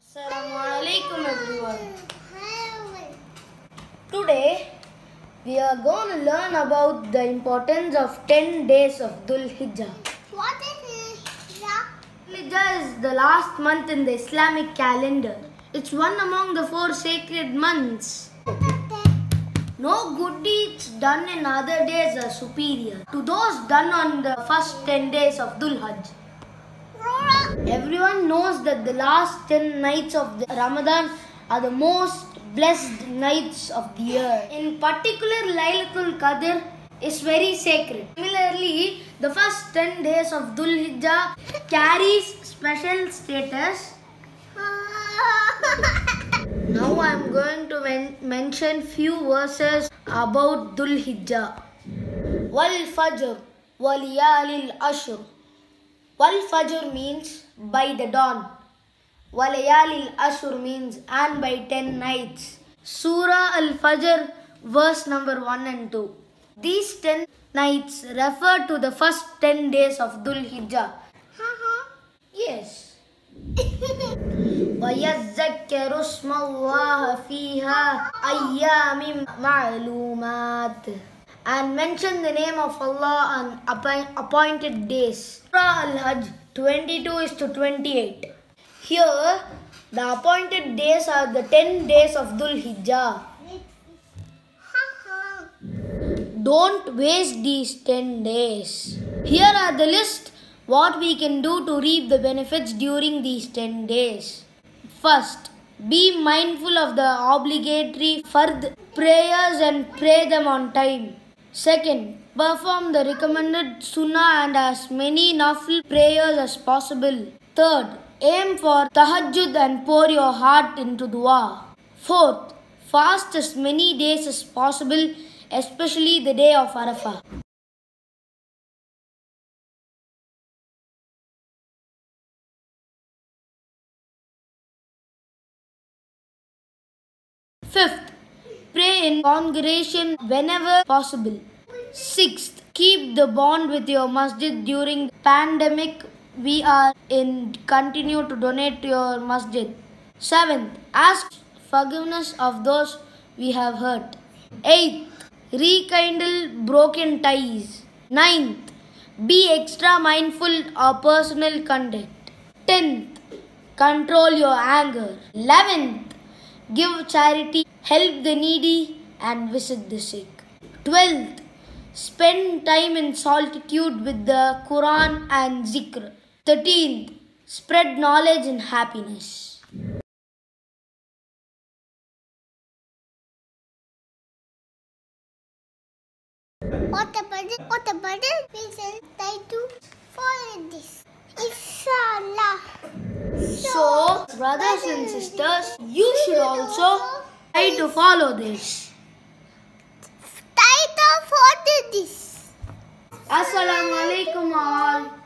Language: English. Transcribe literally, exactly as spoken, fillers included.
Assalamu alaikum everyone. Today we are going to learn about the importance of ten days of Dhul Hijjah. What is Hijjah? Dhul Hijjah is the last month in the Islamic calendar. It's one among the four sacred months. No good deeds done in other days are superior to those done on the first ten days of Dhul Hijjah. Everyone knows that the last ten nights of the Ramadan are the most blessed nights of the year. In particular, Laylatul Qadr is very sacred. Similarly, the first ten days of Dhul Hijjah carries special status. Now I am going to men mention few verses about Dhul Hijjah. Wal Fajr wal Layalil Ashr. Wal Fajr means by the dawn. Wal Layalil Ashr means and by ten nights. Surah Al-Fajr verse number one and two. These ten nights refer to the first ten days of Dhul Hijjah. Yes. وَيَذَّكَّرُ اسْمَ اللَّهِ فِيهَا أَيَّامٍ مَعْلُومَاتٍ. And mention the name of Allah on appointed days. Surah Al-Hajj twenty-two is to twenty-eight. Here, the appointed days are the ten days of Dhul Hijjah. Don't waste these ten days. Here are the list what we can do to reap the benefits during these ten days. First, be mindful of the obligatory fard prayers and pray them on time. Second, perform the recommended sunnah and as many nafil prayers as possible. Third, aim for tahajjud and pour your heart into dua. Fourth, fast as many days as possible, especially the day of Arafah. Fifth, pray in congregation whenever possible. Sixth, keep the bond with your masjid during the pandemic we are in. Continue to donate to your masjid. Seventh, ask forgiveness of those we have hurt. Eighth, rekindle broken ties. Ninth, be extra mindful of personal conduct. Tenth, control your anger. Eleventh, give charity, help the needy and visit the sick. Twelfth, spend time in solitude with the Quran and Zikr. Thirteenth, spread knowledge and happiness. What about it? What about it? We can try to follow this. Inshallah. So, brothers and sisters, you should also try to follow this. Try to follow this. Assalamu alaikum all.